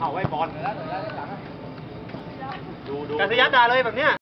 เข่าไว้บอลดูกัสยัดด่าเลยแบบเนี้ย